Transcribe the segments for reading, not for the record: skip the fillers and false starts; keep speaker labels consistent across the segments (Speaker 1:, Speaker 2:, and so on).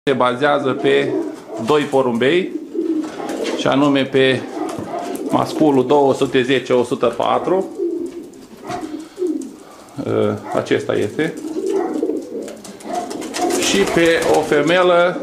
Speaker 1: se bazează pe doi porumbei, și anume pe masculul 210-104. Acesta este. Și pe o femelă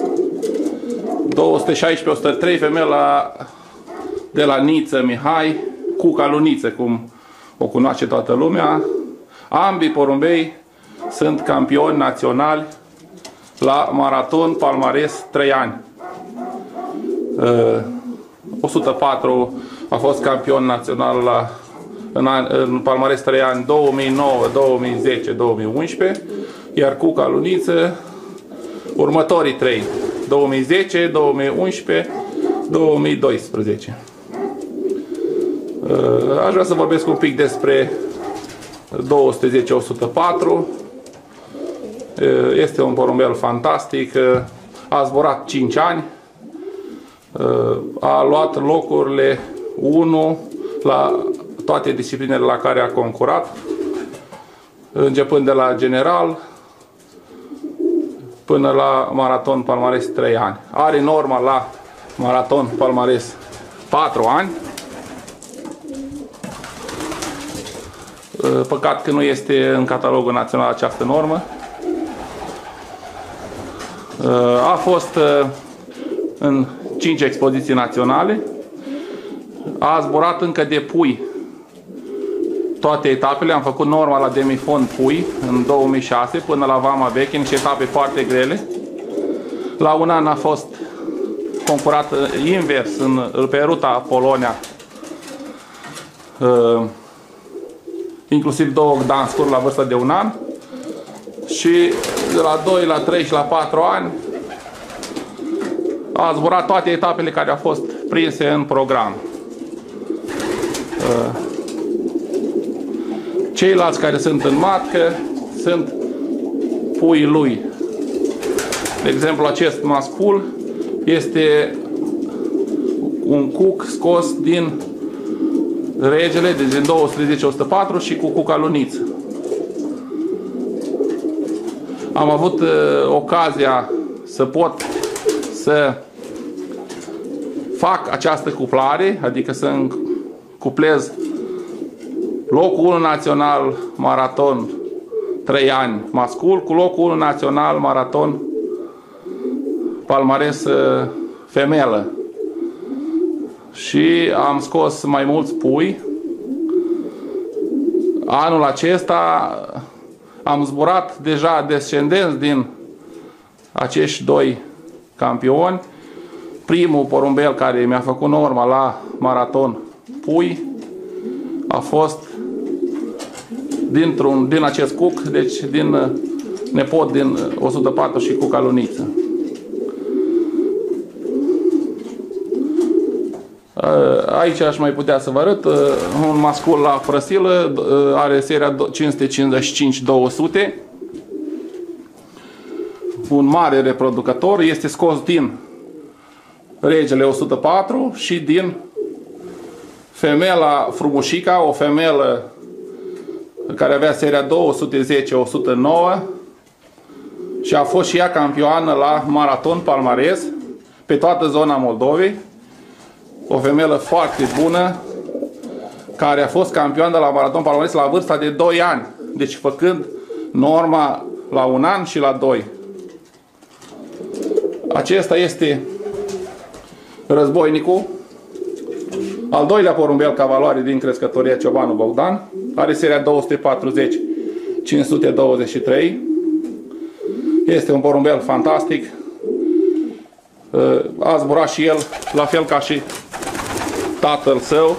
Speaker 1: 216-103, femela de la Niță Mihai, Cuca lui Niță, cum o cunoaște toată lumea. Ambii porumbei sunt campioni naționali la maraton palmares 3 ani. 104 a fost campion național în palmares 3 ani 2009, 2010, 2011, iar Cuca lui Niță următorii 3, 2010, 2011, 2012. Aș vrea să vorbesc un pic despre 210-104. Este un porumbel fantastic, a zburat 5 ani, a luat locurile 1 la toate disciplinele la care a concurat, începând de la general până la maraton palmares 3 ani. Are norma la maraton palmares 4 ani. Păcat că nu este în catalogul național această normă. A fost în 5 expoziții naționale. A zburat încă de pui toate etapele. Am făcut norma la demifond pui în 2006 până la Vama Veche, niște etape foarte grele. La un an a fost concurat invers pe ruta Polonia, inclusiv 2 Gdanscuri la vârstă de 1 an. Și de la 2, la 3 și la 4 ani a zburat toate etapele care au fost prinse în program. Ceilalți care sunt în matcă sunt puii lui. De exemplu, acest mascul este un cuc scos din regele, din 210-104 și cu Cuca lui Niță. Am avut ocazia să pot să fac această cuplare, adică să cuplez locul 1 național maraton 3 ani mascul cu locul 1 național maraton palmares femelă. Și am scos mai mulți pui. Anul acesta am zburat deja descendenți din acești 2 campioni. Primul porumbel care mi-a făcut norma la maraton pui a fost din acest cuc, deci din nepot din 104 și Cuca lui Niță. Aici aș mai putea să vă arăt un mascul la frăsilă, are seria 555-200, un mare reproducător, este scos din regele 104 și din femela Frumușica, o femelă care avea seria 210-109 și a fost și ea campioană la maraton palmares pe toată zona Moldovei. O femelă foarte bună, care a fost campioană la maraton palmares la vârsta de 2 ani. Deci făcând norma la 1 an și la 2. Acesta este războinicul, al doilea porumbel ca valoare din crescătoria Ciobanu Bogdan. Are seria 240-523. Este un porumbel fantastic. A zburat și el, la fel ca și tatăl său.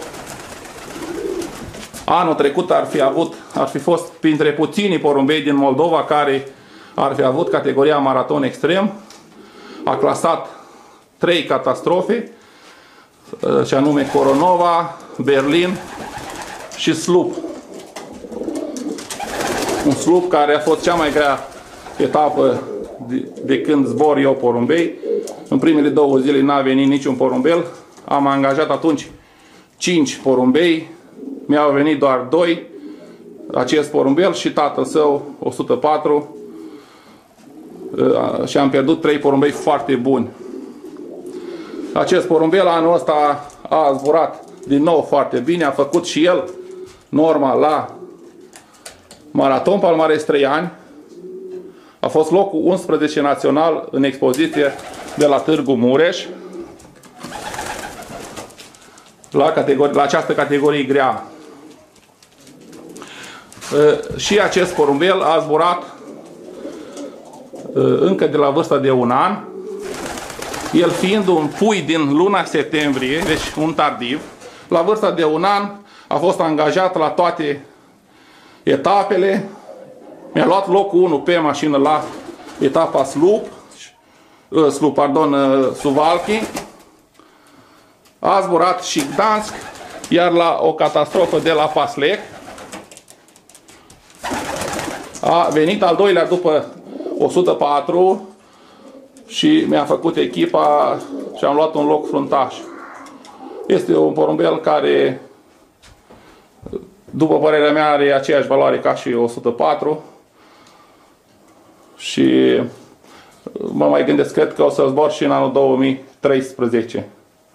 Speaker 1: Anul trecut ar fi fost printre puținii porumbei din Moldova care ar fi avut categoria maraton extrem. A clasat 3 catastrofe, și anume Coronova, Berlin și Slup. Un Slup care a fost cea mai grea etapă de când zbor eu porumbei. În primele 2 zile n-a venit niciun porumbel. Am angajat atunci 5 porumbei. Mi-au venit doar 2. Acest porumbel și tatăl său, 104. și am pierdut 3 porumbei foarte buni. Acest porumbel anul ăsta a zburat din nou foarte bine, a făcut și el norma la Maraton Palmares 3 ani. A fost locul 11 național în expoziție de la Târgu Mureș la această categorie grea. Și acest porumbel a zburat încă de la vârsta de 1 an, el fiind un pui din luna septembrie, deci un tardiv. La vârsta de 1 an a fost angajat la toate etapele. Mi-a luat locul 1 pe mașină la etapa Suwałki. A zburat și Gdansk, iar la o catastrofă de la Paslec a venit al doilea după 104 și mi-a făcut echipa și am luat un loc fruntaș. Este un porumbel care, după părerea mea, are aceeași valoare ca și 104 și mă mai gândesc, cred că o să zbor și în anul 2013.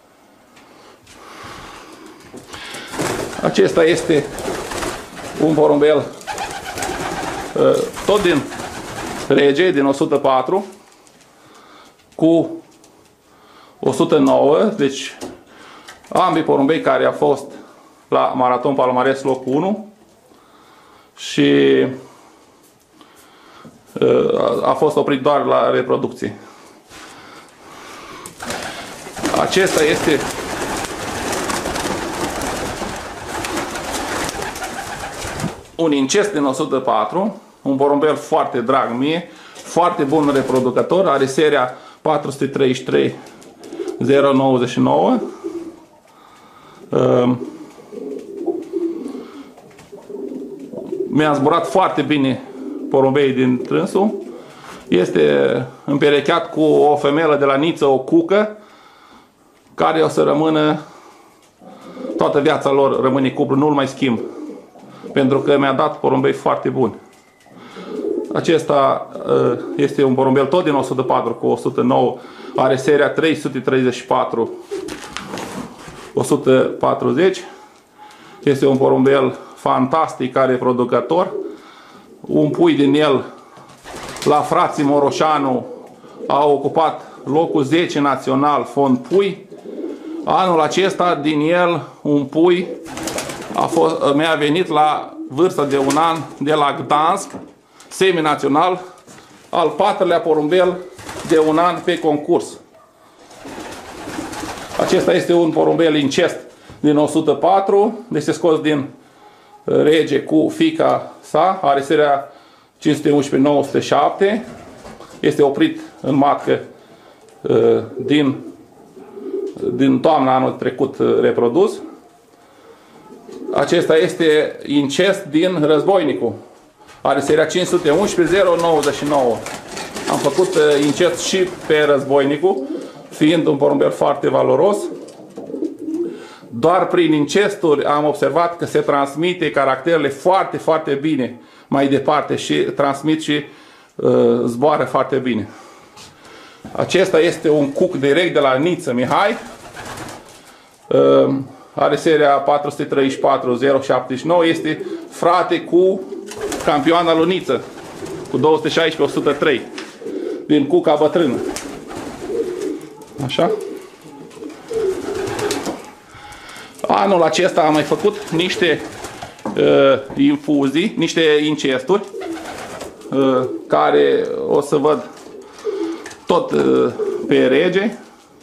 Speaker 1: Acesta este un porumbel tot din Rege, din 104, cu 109, deci ambii porumbei care au fost la Maraton Palmares locul 1 și a fost oprit doar la reproducție. Acesta este un incest din 104, un porumbel foarte drag mie, foarte bun reproducător, are seria 433 099. Mi-a zburat foarte bine porumbei din trânsul. Este împerecheat cu o femelă de la Niță, o cucă, care o să rămână toată viața lor, rămâne cuplu, nu-l mai schimb, pentru că mi-a dat porumbei foarte buni. Acesta este un porumbel tot din 104 cu 109, are seria 334 140. Este un porumbel fantastic, are reproducător. Un pui din el la frații Moroșanu a ocupat locul 10 național fond pui. Anul acesta din el un pui mi-a venit la vârsta de 1 an de la Gdansk, semi-național, al 4-lea porumbel de 1 an pe concurs. Acesta este un porumbel incest din 104, deci se scos din Rege cu fiica sa, are seria 511-907, este oprit în matcă din toamna anul trecut reprodus. Acesta este incest din Războinicu, are seria 511-099. Am făcut incest și pe Războinicu, fiind un porumbel foarte valoros. Doar prin incesturi am observat că se transmite caracterele foarte, foarte bine mai departe și transmit și zboară foarte bine. Acesta este un cuc direct de la Niță Mihai. Are seria 434-079. Este frate cu campioana lui Niță, cu 216-103, din cuca bătrână. Așa. Anul acesta am mai făcut niște infuzii, niște incesturi, care o să văd tot pe Rege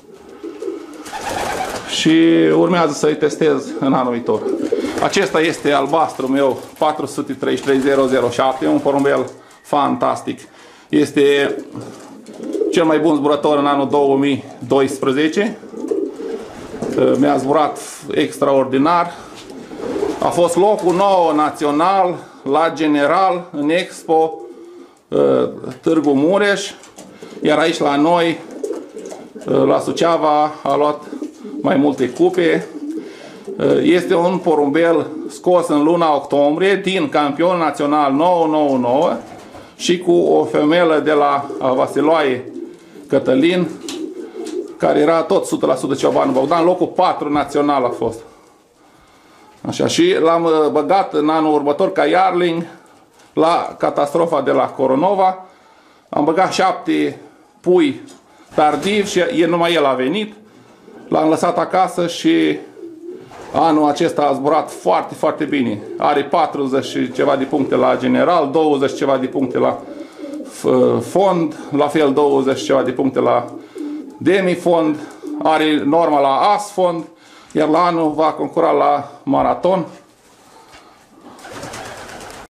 Speaker 1: și urmează să-i testez în anul viitor. Acesta este albastru meu 433-007, un porumbel fantastic. Este cel mai bun zburător în anul 2012. Mi-a zburat extraordinar. A fost locul 9 național la general în Expo Târgu Mureș, iar aici la noi, la Suceava, a luat mai multe cupe. Este un porumbel scos în luna octombrie din campion național 999 și cu o femeie de la Vasiloaie, Cătălin, care era tot 100% Ciobanu Bogdan, locul 4 național a fost. Așa, și l-am băgat în anul următor ca Iarling la catastrofa de la Coronova. Am băgat 7 pui tardiv și numai el a venit. L-am lăsat acasă și anul acesta a zburat foarte, foarte bine. Are 40 și ceva de puncte la general, 20 ceva de puncte la fond, la fel 20 ceva de puncte la demifond, are norma la as fond, iar la anul va concura la maraton.